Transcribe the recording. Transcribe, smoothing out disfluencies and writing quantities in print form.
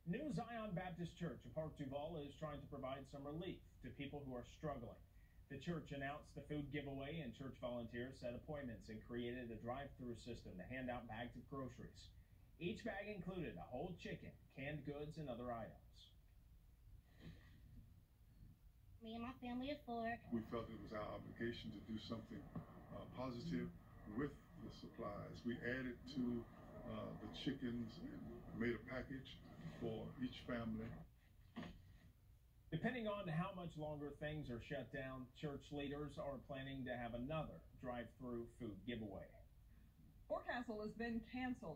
New Zion Baptist Church of Park Duval is trying to provide some relief to people who are struggling. The church announced the food giveaway, and church volunteers set appointments and created a drive-through system to hand out bags of groceries. Each bag included a whole chicken, canned goods, and other items. Me and my family of 4. We felt it was our obligation to do something positive with the supplies. We added to the chickens and made a package for each family. Depending on how much longer things are shut down, church leaders are planning to have another drive-through food giveaway. Fort Castle has been canceled.